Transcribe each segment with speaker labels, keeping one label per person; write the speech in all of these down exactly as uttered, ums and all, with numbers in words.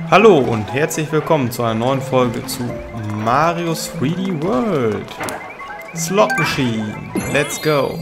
Speaker 1: Hallo und herzlich willkommen zu einer neuen Folge zu Mario's drei D World. Slot Machine, let's go.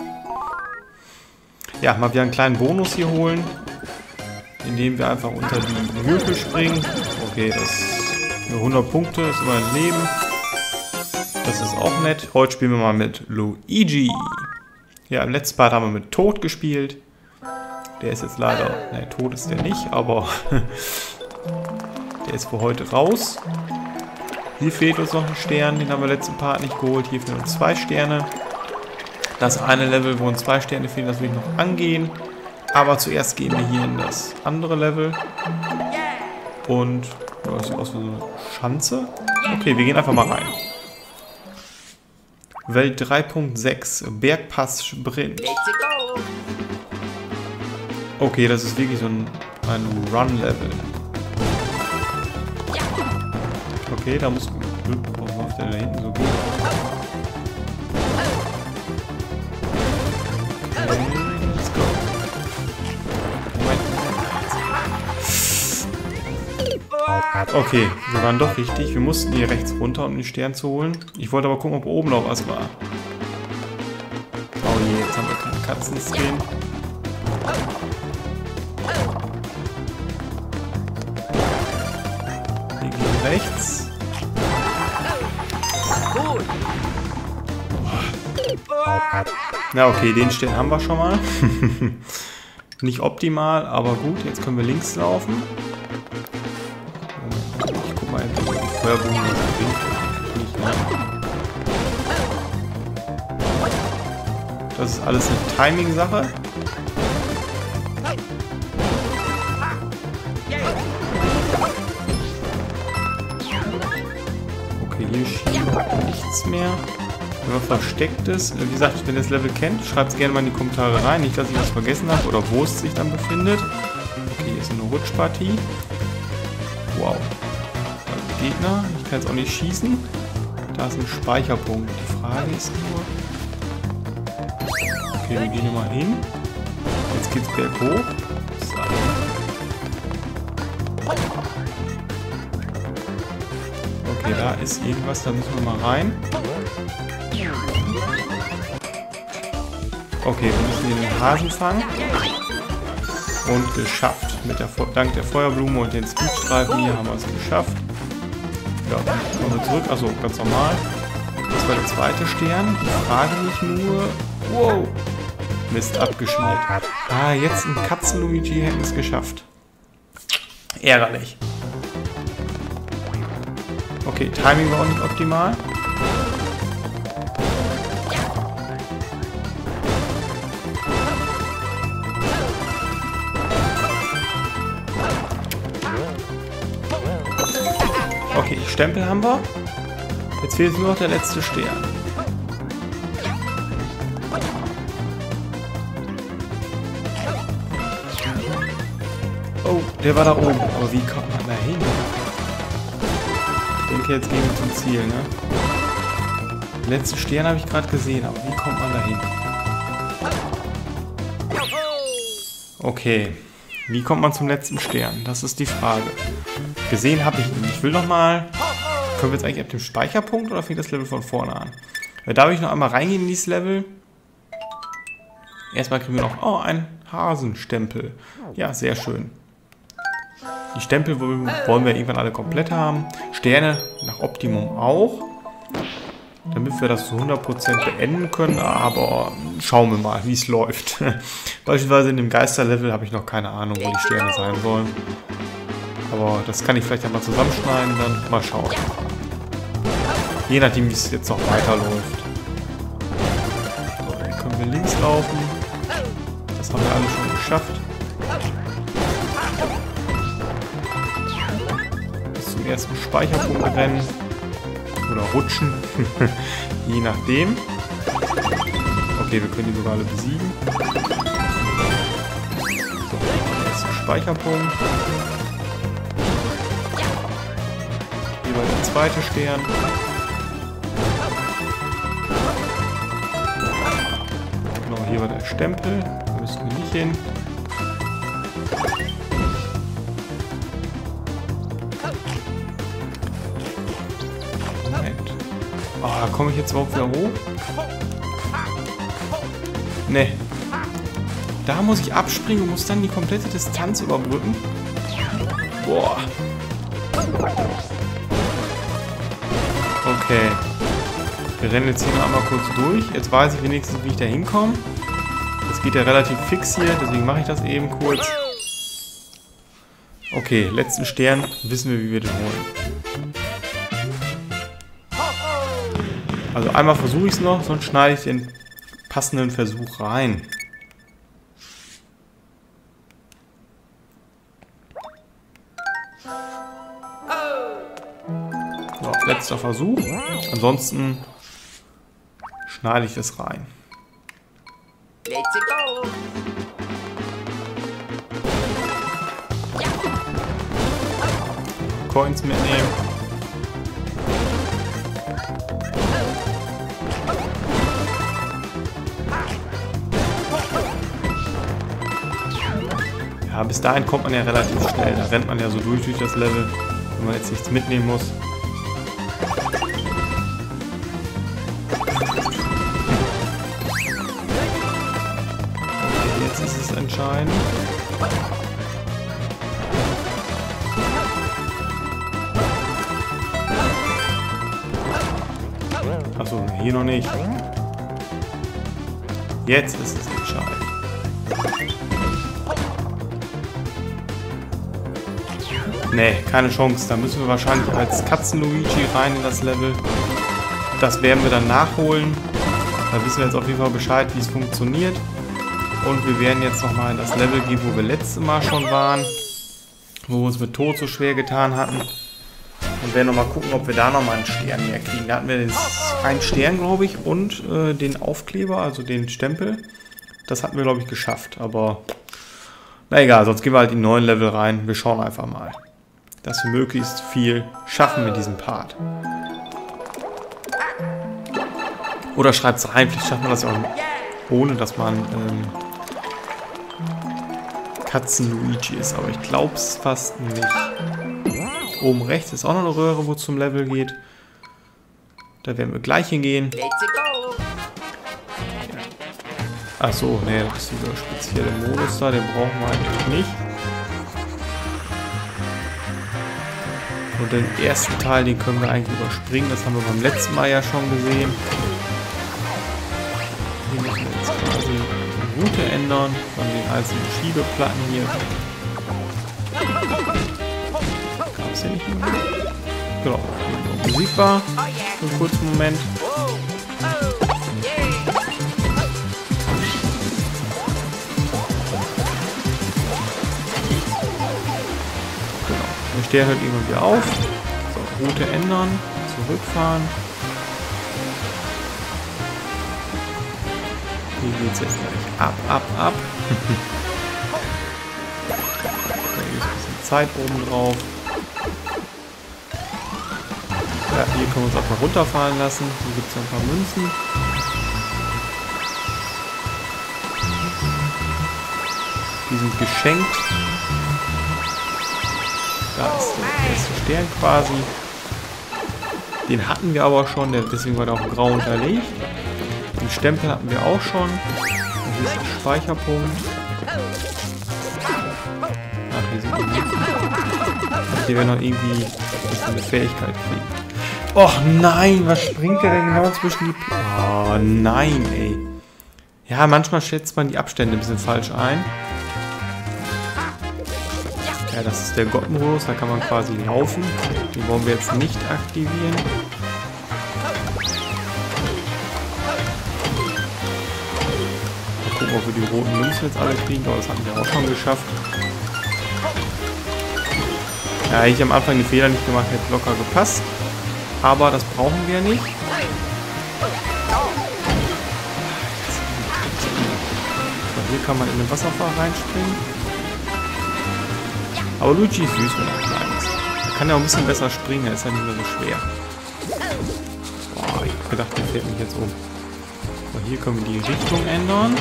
Speaker 1: Ja, mal wieder einen kleinen Bonus hier holen, indem wir einfach unter die Würfel springen. Okay, das ist hundert Punkte, ist immer ein Leben. Das ist auch nett. Heute spielen wir mal mit Luigi. Ja, im letzten Part haben wir mit Toad gespielt. Der ist jetzt leider, ne, tot ist der nicht, aber der ist für heute raus. Hier fehlt uns noch ein Stern, den haben wir letzten Part nicht geholt. Hier fehlen uns zwei Sterne. Das eine Level, wo uns zwei Sterne fehlen, das will ich noch angehen. Aber zuerst gehen wir hier in das andere Level. Und, ja, das sieht aus wie so eine Schanze. Okay, wir gehen einfach mal rein. Welt drei Punkt sechs, Bergpass Sprint. Okay, das ist wirklich so ein, ein Run-Level. Okay, da muss... Warum läuft der da hinten so gut? Okay, let's go. Moment. Okay, wir waren doch richtig. Wir mussten hier rechts runter, um den Stern zu holen. Ich wollte aber gucken, ob oben noch was war. Oh je, jetzt haben wir keine Katzen-Skin. Wir gehen rechts. Na okay, den Stern haben wir schon mal. Nicht optimal, aber gut. Jetzt können wir links laufen. Ich guck mal, ob die Feuerblumen was bringt. Nicht, ne? Das ist alles eine Timing-Sache. Okay, hier schiebt nichts mehr. Wenn man versteckt ist, wie gesagt, wenn ihr das Level kennt, schreibt es gerne mal in die Kommentare rein. Nicht, dass ich was vergessen habe oder wo es sich dann befindet. Okay, hier ist eine Rutschpartie. Wow. Da sind Gegner. Ich kann jetzt auch nicht schießen. Da ist ein Speicherpunkt. Die Frage ist nur... Okay, wir gehen hier mal hin. Jetzt geht's berghoch. So. Okay, da ist irgendwas, da müssen wir mal rein. Okay, wir müssen hier den Hasen fangen. Und geschafft. Mit der, dank der Feuerblume und den Speedstreifen hier haben wir es geschafft. Ja, dann kommen wir zurück. Achso, ganz normal. Das war der zweite Stern. Ich frage mich nur... Wow! Mist, abgeschmiert. Ah, jetzt ein Katzen-Luigi hätten es geschafft. Ärgerlich. Okay, Timing war auch nicht optimal. Okay, Stempel haben wir. Jetzt fehlt nur noch der letzte Stern. Oh, der war da oben. Aber wie kommt man da hin? Ich denke, jetzt gehen wir zum Ziel, ne? Den letzten Stern habe ich gerade gesehen, aber wie kommt man da hin? Okay. Wie kommt man zum letzten Stern? Das ist die Frage. Gesehen habe ich ihn. Ich will noch mal... Können wir jetzt eigentlich ab dem Speicherpunkt oder fängt das Level von vorne an? Da darf ich noch einmal reingehen in dieses Level. Erstmal kriegen wir noch... Oh, ein Hasenstempel. Ja, sehr schön. Die Stempel wollen wir irgendwann alle komplett haben. Sterne nach Optimum auch. Damit wir das zu hundert Prozent beenden können. Aber schauen wir mal, wie es läuft. Beispielsweise in dem Geisterlevel habe ich noch keine Ahnung, wo die Sterne sein sollen. Aber das kann ich vielleicht einmal zusammenschneiden, dann mal schauen. Je nachdem, wie es jetzt noch weiterläuft. So, dann können wir links laufen. Das haben wir alle schon geschafft. Bis zum ersten Speicherpunkt rennen. Oder rutschen. Je nachdem. Okay, wir können die sogar alle besiegen. So, der erste Speicherpunkt. Hier war der zweite Stern. Genau, hier war der Stempel. Da müssen wir nicht hin. Oh, komme ich jetzt überhaupt wieder hoch? Ne. Da muss ich abspringen und muss dann die komplette Distanz überbrücken. Boah. Okay. Wir rennen jetzt hier noch einmal kurz durch. Jetzt weiß ich wenigstens, wie ich da hinkomme. Das geht ja relativ fix hier, deswegen mache ich das eben kurz. Okay, letzten Stern. Wissen wir, wie wir den holen. Also einmal versuche ich es noch, sonst schneide ich den passenden Versuch rein. So, letzter Versuch. Ansonsten schneide ich das rein.
Speaker 2: Let's go!
Speaker 1: Coins mitnehmen. Ja, bis dahin kommt man ja relativ schnell. Da rennt man ja so durch durch das Level, wenn man jetzt nichts mitnehmen muss. Jetzt ist es entscheidend. Achso, hier noch nicht. Jetzt ist es entscheidend. Nee, keine Chance. Da müssen wir wahrscheinlich als Katzen-Luigi rein in das Level. Das werden wir dann nachholen. Da wissen wir jetzt auf jeden Fall Bescheid, wie es funktioniert. Und wir werden jetzt nochmal in das Level gehen, wo wir letztes Mal schon waren. Wo wir uns mit Tod so schwer getan hatten. Und werden nochmal gucken, ob wir da nochmal einen Stern mehr kriegen. Da hatten wir den, einen Stern, glaube ich, und äh, den Aufkleber, also den Stempel. Das hatten wir, glaube ich, geschafft. Aber na egal, sonst gehen wir halt in den neuen Level rein. Wir schauen einfach mal, dass wir möglichst viel schaffen mit diesem Part. Oder schreibt es rein, vielleicht schafft man das ja auch ohne, dass man ähm, Katzen-Luigi ist. Aber ich glaube es fast nicht. Oben rechts ist auch noch eine Röhre, wo es zum Level geht. Da werden wir gleich hingehen. Achso, ne, das ist dieser spezielle Modus da, den brauchen wir eigentlich nicht. Und den ersten Teil, den können wir eigentlich überspringen. Das haben wir beim letzten Mal ja schon gesehen. Hier müssen wir jetzt quasi die Route ändern von den einzelnen Schiebeplatten hier. Gab es ja nicht mehr. Genau, Musik war für einen kurzen Moment. Der Stern hört irgendwann wieder auf. So, Route ändern, zurückfahren. Hier geht es jetzt gleich ab, ab, ab. Da ist ein bisschen Zeit oben drauf. Ja, hier können wir uns auch mal runterfahren lassen. Hier gibt es ein paar Münzen. Die sind geschenkt. Da ist der erste Stern quasi. Den hatten wir aber schon, deswegen war der auch grau unterlegt. Den Stempel hatten wir auch schon. Und hier ist der Speicherpunkt. Ach, hier sind die Münzen. Hier werden noch irgendwie eine Fähigkeit kriegen. Och nein, was springt der denn genau zwischen die... Oh nein, ey. Ja, manchmal schätzt man die Abstände ein bisschen falsch ein. Ja, das ist der Gottenmodus, da kann man quasi laufen. Den wollen wir jetzt nicht aktivieren. Mal gucken, ob wir die roten Münzen jetzt alle kriegen, aber das hatten wir auch schon geschafft. Ja, ich am Anfang den Fehler nicht gemacht, hätte locker gepasst. Aber das brauchen wir nicht. So, hier kann man in den Wasserfall reinspringen. Aber Luigi ist süß, wenn er klein ist. Er kann ja auch ein bisschen besser springen, er ist ja nicht mehr so schwer. Boah, ich hab gedacht, der fährt mich jetzt um. So, hier können wir die Richtung ändern.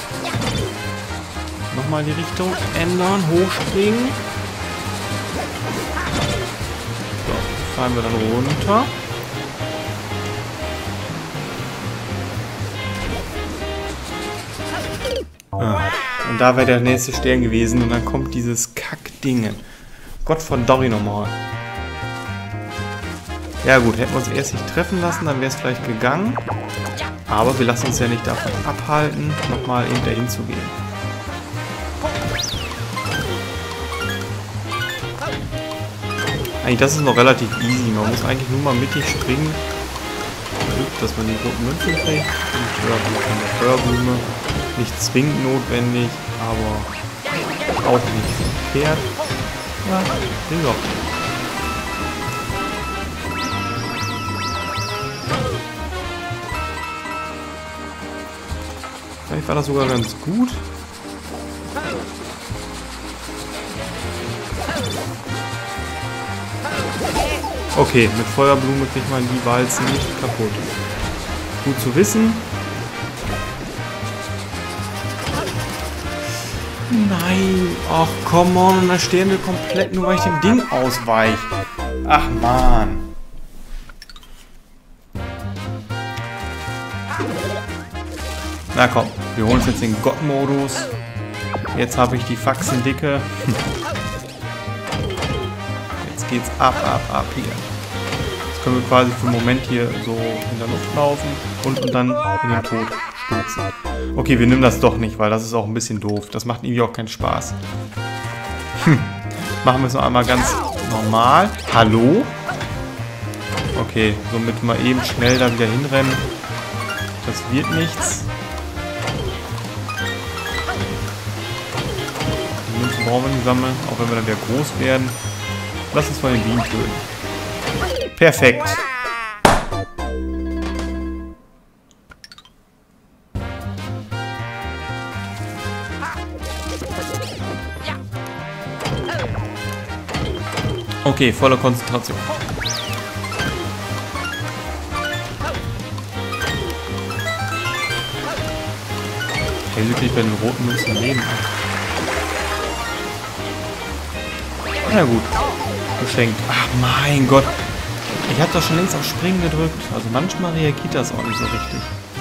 Speaker 1: Nochmal die Richtung ändern, hochspringen. fallen wir dann runter. Ah, und da wäre der nächste Stern gewesen und dann kommt dieses Kackding. Gott von Dory nochmal. Ja gut, hätten wir uns erst nicht treffen lassen, dann wäre es vielleicht gegangen. Aber wir lassen uns ja nicht davon abhalten, nochmal eben dahin zu gehen. Eigentlich, das ist noch relativ easy. Man muss eigentlich nur mal mittig springen, dass man die roten Münzen kriegt. Und ja, von der Feuerblume. Nicht zwingend notwendig, aber auch nicht verkehrt. Ja, den doch. Vielleicht war das sogar ganz gut. Okay, mit Feuerblume kriegt man die Walzen nicht kaputt. Gut zu wissen. Nein, ach come on, und da stehen wir komplett nur, weil ich dem Ding ausweiche. Ach man. Na komm, wir holen uns jetzt den Gott-Modus. Jetzt habe ich die Faxen dicke. Jetzt geht's ab, ab, ab hier. Jetzt können wir quasi für einen Moment hier so in der Luft laufen und, und dann in den Tod stürzen. Okay, wir nehmen das doch nicht, weil das ist auch ein bisschen doof. Das macht irgendwie auch keinen Spaß. Hm. Machen wir es noch einmal ganz normal. Hallo? Okay, somit mal eben schnell da wieder hinrennen. Das wird nichts. Die Münzen brauchen wir nicht sammeln, auch wenn wir dann wieder groß werden. Lass uns mal den Bienen töten. Perfekt. Okay, volle Konzentration. Hey, wirklich bei den roten Münzen leben. Na gut. Geschenkt. Ach mein Gott. Ich habe doch schon längst auf Springen gedrückt. Also manchmal reagiert das auch nicht so richtig.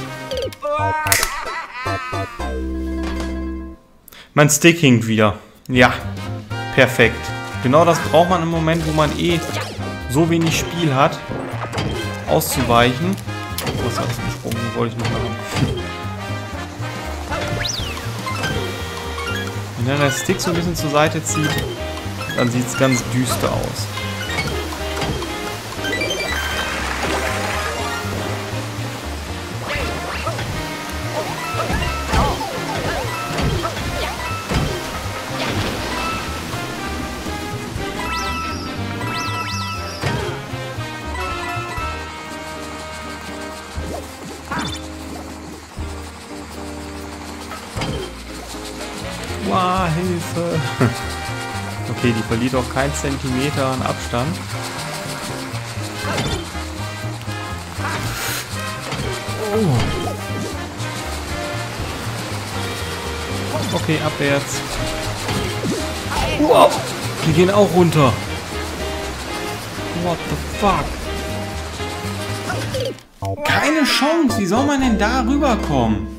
Speaker 1: Mein Stick hinkt wieder. Ja. Perfekt. Genau das braucht man im Moment, wo man eh so wenig Spiel hat. Auszuweichen. Was hat es gesprungen? Den wollte ich nicht machen. Wenn dann der Stick so ein bisschen zur Seite zieht, dann sieht es ganz düster aus. Wow, Hilfe! Okay, die verliert auch keinen Zentimeter an Abstand. Oh. Okay, abwärts. Wow! Die gehen auch runter. What the fuck? Keine Chance! Wie soll man denn da rüberkommen?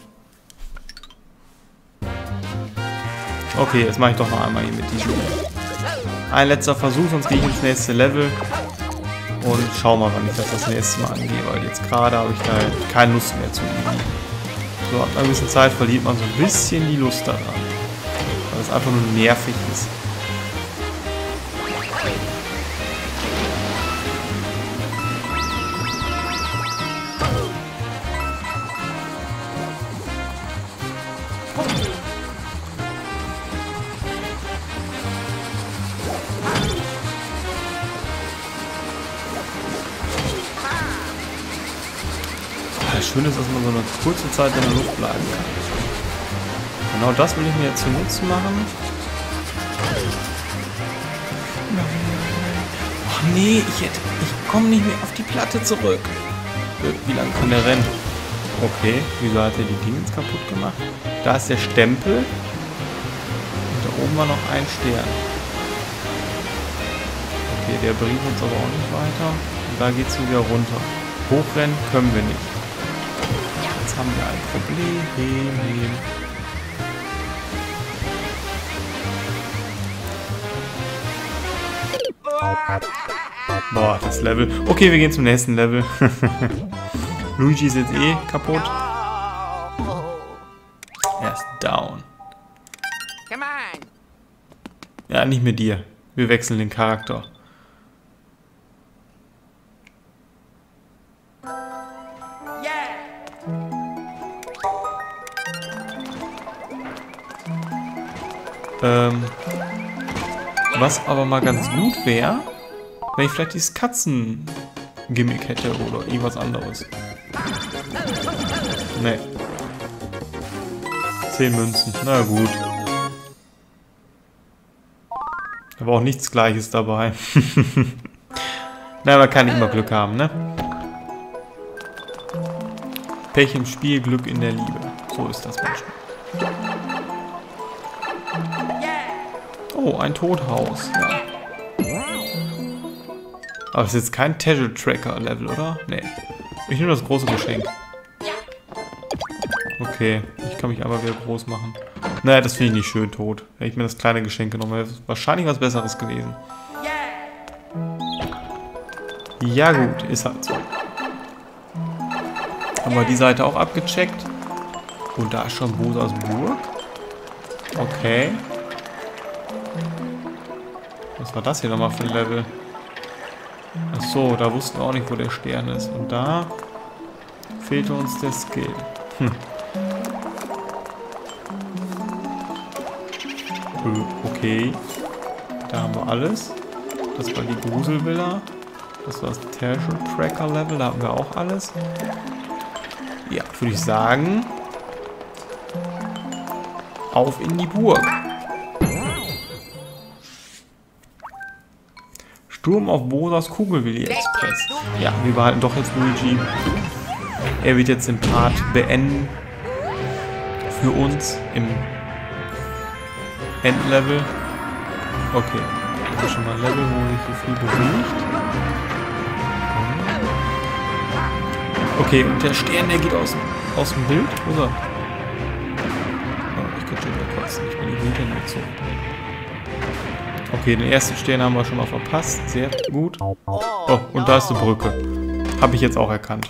Speaker 1: Okay, jetzt mache ich doch noch einmal hier mit diesem. Ein letzter Versuch, sonst gehe ich ins nächste Level. Und schau mal, wann ich das das nächste Mal angehe, weil jetzt gerade habe ich da keine Lust mehr zu üben. So, ab einer gewissen Zeit verliert man so ein bisschen die Lust daran. Weil es einfach nur nervig ist. Das Schöne ist, dass man so eine kurze Zeit in der Luft bleiben kann. Genau das will ich mir jetzt zunutze machen. Ach nee, ich, hätte, ich komme nicht mehr auf die Platte zurück. Wie lange kann der rennen? Okay, wieso hat er die Dinge kaputt gemacht? Da ist der Stempel. Und da oben war noch ein Stern. Okay, der bringt uns aber auch nicht weiter. Und da geht es wieder runter. Hochrennen können wir nicht. Jetzt haben wir ein Problem. Boah, das Level. Okay, wir gehen zum nächsten Level. Luigi ist jetzt eh kaputt. Er ist down.
Speaker 2: Come on.
Speaker 1: Ja, nicht mit dir. Wir wechseln den Charakter. Ähm, was aber mal ganz gut wäre, wenn ich vielleicht dieses Katzen-Gimmick hätte oder irgendwas anderes. Nee. Zehn Münzen, na gut. Aber auch nichts Gleiches dabei. Na, man kann nicht immer Glück haben, ne? Pech im Spiel, Glück in der Liebe. So ist das manchmal. Oh, ein Todhaus. Ja. Aber es ist jetzt kein Treasure Tracker Level, oder? Nee. Ich nehme das große Geschenk. Okay, ich kann mich aber wieder groß machen. Naja, das finde ich nicht schön tot. Hätte ich mir das kleine Geschenk genommen, wäre wahrscheinlich was Besseres gewesen. Ja gut, ist halt so. Haben wir die Seite auch abgecheckt. Und da ist schon Bowsers Burg. Okay. Was war das hier nochmal für ein Level? Achso, da wussten wir auch nicht, wo der Stern ist. Und da fehlte uns der Skill. Hm. Okay. Da haben wir alles. Das war die Gruselvilla. Das war das Treasure Tracker Level. Da haben wir auch alles. Ja, würde ich sagen. Auf in die Burg. Sturm auf Bowsers Kugelwilli Express. Ja, wir behalten doch jetzt Luigi. Er wird jetzt den Part beenden. Für uns im Endlevel. Okay. Das ist schon mal ein Level, wo sich so viel bewegt. Okay, und der Stern, der geht aus, aus dem Bild, oder? Oh, ich könnte schon wieder kotzen. Ich bin die Hüte nicht so. Okay, den ersten Stern haben wir schon mal verpasst. Sehr gut. Oh, und da ist eine Brücke. Habe ich jetzt auch erkannt.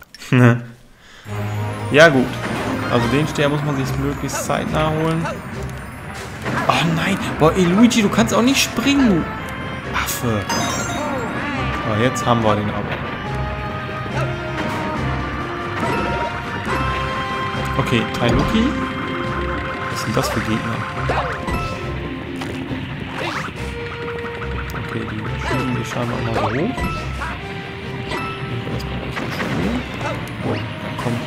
Speaker 1: Ja gut. Also den Stern muss man sich möglichst zeitnah holen. Oh nein. Boah, ey, Luigi, du kannst auch nicht springen, du Affe. Aber jetzt haben wir den aber. Okay, Tanuki. Was sind das für Gegner? Okay, die schieben die scheinbar mal so hoch. Nehmen wir erstmal aus dem Spiel. Oh, da kommt.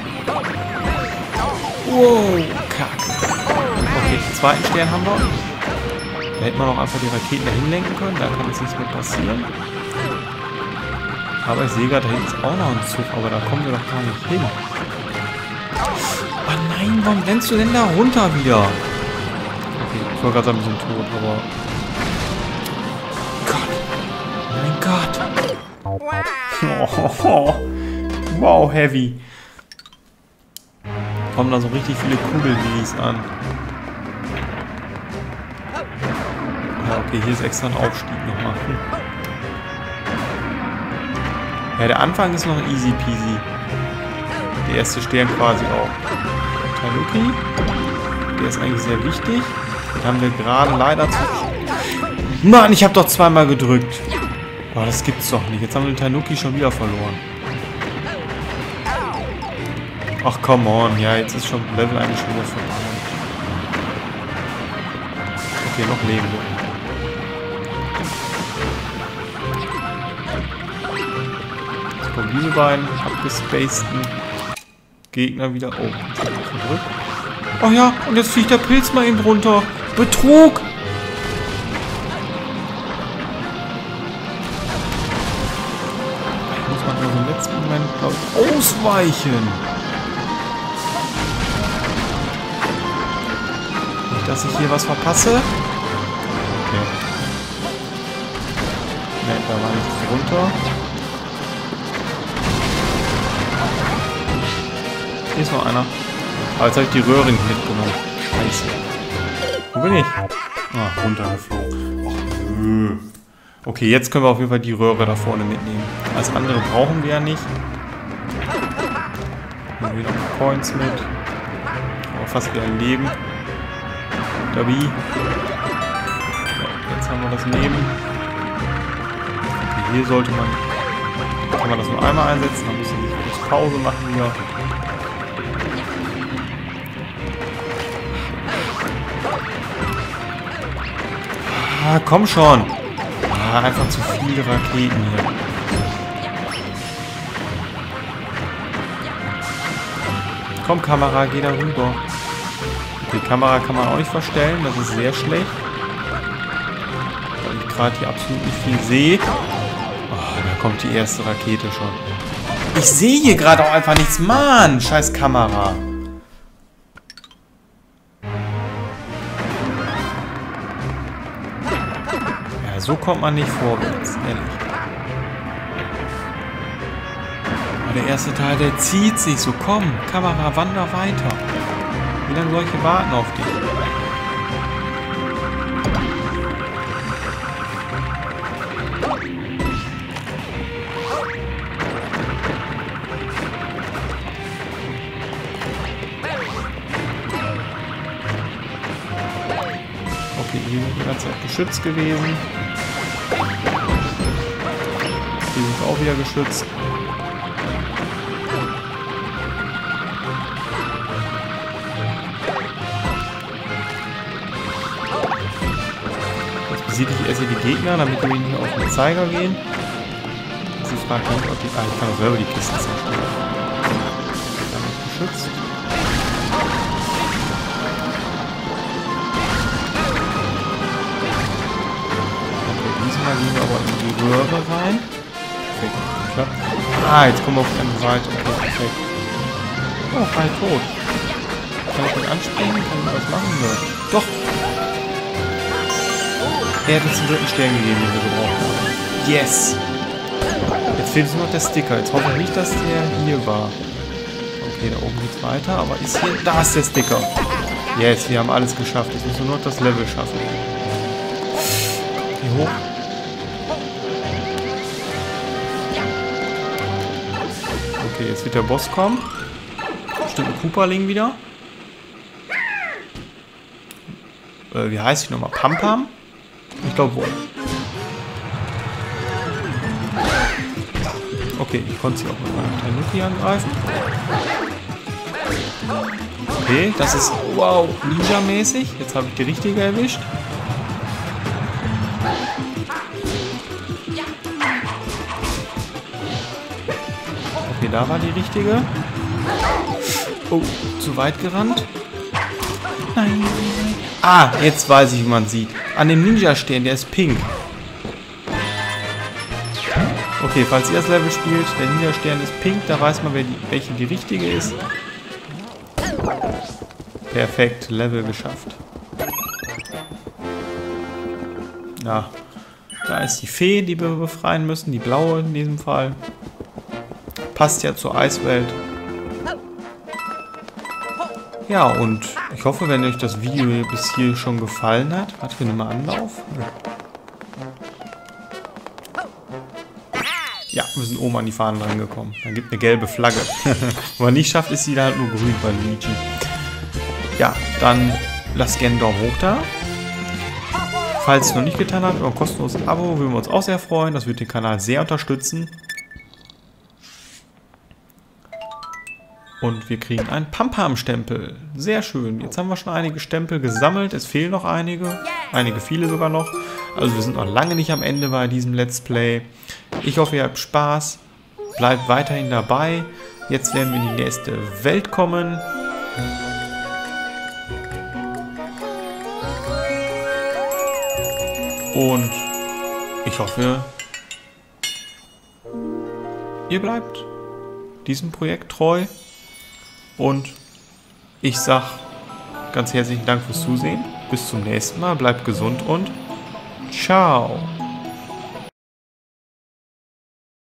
Speaker 1: Wow, Kacke. Okay, den zweiten Stern haben wir. Da hätte man auch einfach die Raketen dahin lenken können. Da kann jetzt nichts mehr passieren. Aber ich sehe gerade, da hinten ist auch noch ein Zug. Aber da kommen wir doch gar nicht hin. Oh nein, warum rennst du denn da runter wieder? Okay, ich war gerade ein bisschen tot, aber... Gott. Oh mein Gott. Oh, wow, heavy. Kommen da so richtig viele Kugelwillis an. Ja, okay, hier ist extra ein Aufstieg nochmal. Hm. Ja, der Anfang ist noch easy peasy. Der erste Stern quasi auch. Tanuki. Der ist eigentlich sehr wichtig. Den haben wir gerade leider zu... Mann, ich habe doch zweimal gedrückt. Boah, das gibt's doch nicht. Jetzt haben wir den Tanuki schon wieder verloren. Ach, come on. Ja, jetzt ist schon Level eigentlich schon wieder vorbei. Okay, noch leben wir. Jetzt kommen diese beiden abgespaceden Gegner wieder. Oh, zurück. Oh ja, und jetzt fliegt der Pilz mal eben runter. Betrug! Im letzten Moment, glaube ich, ausweichen. Nicht, dass ich hier was verpasse. Okay. Ne, da war nichts drunter. Hier ist noch einer. Aber jetzt habe ich die Röhre nicht mitgenommen. Scheiße. Wo bin ich? Ah, runtergeflogen. Och, nö. Okay, jetzt können wir auf jeden Fall die Röhre da vorne mitnehmen. Alles andere brauchen wir ja nicht. Nehmen wir noch Coins mit. Aber fast wieder ein Leben. Dabi. So, jetzt haben wir das Leben. Okay, hier sollte man... Kann man das nur einmal einsetzen, dann müssen wir kurz Pause machen hier. Ah, komm schon! Ah, einfach zu viele Raketen hier. Komm, Kamera, geh da rüber. Die Kamera kann man auch nicht verstellen, das ist sehr schlecht. Weil ich gerade hier absolut nicht viel sehe. Oh, da kommt die erste Rakete schon. Ich sehe hier gerade auch einfach nichts. Mann, scheiß Kamera. Ja, so kommt man nicht vorwärts, ehrlich. Der erste Teil, der zieht sich so. Komm, Kamera, wander weiter. Wie lange soll ich hier warten auf dich? Okay, hier sind die ganze Zeit geschützt gewesen. Hier sind wir auch wieder geschützt. Besiege ich erst hier die Gegner, damit die nicht auf den Zeiger gehen. Das ist die Frage, ob die... Ah, ich kann auch selber die Kisten zerstören. Damit geschützt. Okay, diesmal gehen wir aber in die Röhre rein. Perfekt, klappt. Ah, jetzt kommen wir auf die andere Seite. Okay, perfekt. Oh, frei tot. Kann ich den anspringen? Kann ich was machen? Nö. Doch! Er hat uns den dritten Stern gegeben, den wir gebraucht haben. Yes! Jetzt fehlt uns noch der Sticker. Jetzt hoffe ich nicht, dass der hier war. Okay, da oben geht's weiter. Aber ist hier... Da ist der Sticker. Yes, wir haben alles geschafft. Jetzt müssen wir nur noch das Level schaffen. Hier hoch. Okay, jetzt wird der Boss kommen. Bestimmt ein Koopaling wieder. Äh, wie heißt die nochmal? Pampam? Ich glaube wohl. Okay, ich konnte sie auch mit meinem Tanuki angreifen. Okay, das ist, wow, Ninja-mäßig. Jetzt habe ich die richtige erwischt. Okay, da war die richtige. Oh, zu weit gerannt. Nein. Ah, jetzt weiß ich, wie man sieht. An dem Ninja-Stern, der ist pink. Okay, falls ihr das Level spielt, der Ninja-Stern ist pink, da weiß man, wer die, welche die richtige ist. Perfekt, Level geschafft. Ja, da ist die Fee, die wir befreien müssen, die blaue in diesem Fall. Passt ja zur Eiswelt. Ja, und ich hoffe, wenn euch das Video bis hier schon gefallen hat. Warte, wir nehmen mal Anlauf. Ja, wir sind oben an die Fahnen rangekommen. Dann gibt eine gelbe Flagge. Wenn man nicht schafft, ist sie da halt nur grün bei Luigi. Ja, dann lasst gerne einen Daumen hoch da. Falls ihr es noch nicht getan habt, über ein kostenloses Abo würden wir uns auch sehr freuen. Das wird den Kanal sehr unterstützen. Und wir kriegen einen Pampam-Stempel. Sehr schön. Jetzt haben wir schon einige Stempel gesammelt. Es fehlen noch einige. Einige viele sogar noch. Also wir sind noch lange nicht am Ende bei diesem Let's Play. Ich hoffe, ihr habt Spaß. Bleibt weiterhin dabei. Jetzt werden wir in die nächste Welt kommen. Und ich hoffe, ihr bleibt diesem Projekt treu. Und ich sag ganz herzlichen Dank fürs Zusehen. Bis zum nächsten Mal. Bleibt gesund und ciao.